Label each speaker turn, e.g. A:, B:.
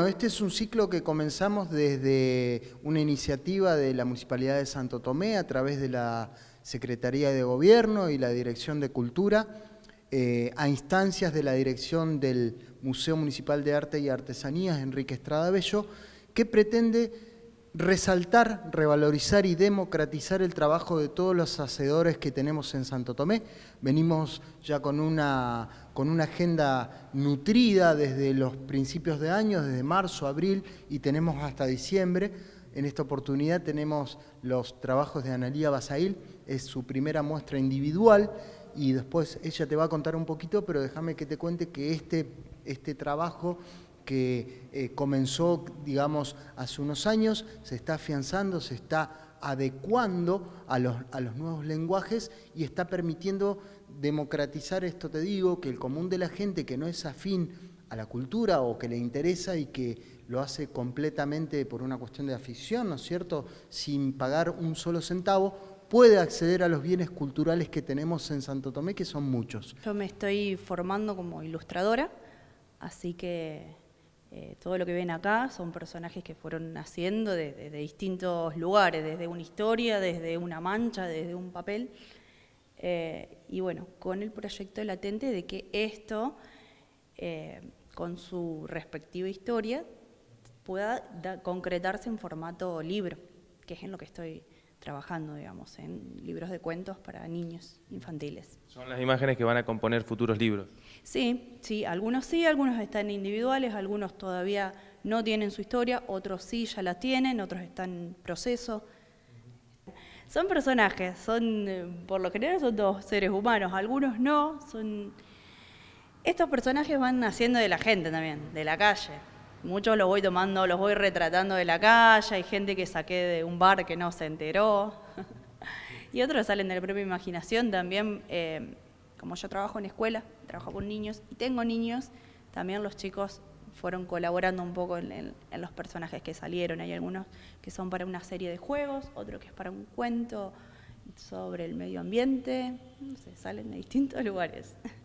A: este es un ciclo que comenzamos desde una iniciativa de la Municipalidad de Santo Tomé a través de la Secretaría de Gobierno y la Dirección de Cultura, a instancias de la dirección del Museo Municipal de Arte y Artesanías Enrique Estrada Bello, que pretende resaltar, revalorizar y democratizar el trabajo de todos los hacedores que tenemos en Santo Tomé. Venimos ya con una agenda nutrida desde los principios de año, desde marzo, abril, y tenemos hasta diciembre. En esta oportunidad tenemos los trabajos de Analía Basail, es su primera muestra individual, y después ella te va a contar un poquito, pero déjame que te cuente que este trabajo que comenzó, digamos, hace unos años, se está afianzando, se está adecuando a los nuevos lenguajes y está permitiendo democratizar esto, te digo, que el común de la gente que no es afín a la cultura o que le interesa y que lo hace completamente por una cuestión de afición, ¿no es cierto?, sin pagar un solo centavo, puede acceder a los bienes culturales que tenemos en Santo Tomé, que son muchos.
B: Yo me estoy formando como ilustradora, así que todo lo que ven acá son personajes que fueron naciendo de distintos lugares, desde una historia, desde una mancha, desde un papel. Y bueno, con el proyecto latente de que esto, con su respectiva historia, pueda concretarse en formato libro, que es en lo que estoy trabajando, digamos, en libros de cuentos para niños infantiles.
C: ¿Son las imágenes que van a componer futuros libros?
B: Sí, algunos están individuales, algunos todavía no tienen su historia, otros sí ya la tienen, otros están en proceso. Son personajes, por lo general son todos seres humanos, algunos no, estos personajes van naciendo de la gente también, de la calle. Muchos los voy tomando, los voy retratando de la calle, hay gente que saqué de un bar que no se enteró, y otros salen de la propia imaginación también. Como yo trabajo en escuela, trabajo con niños y tengo niños, también los chicos fueron colaborando un poco en los personajes que salieron. Hay algunos que son para una serie de juegos, otro que es para un cuento sobre el medio ambiente, no sé, salen de distintos lugares.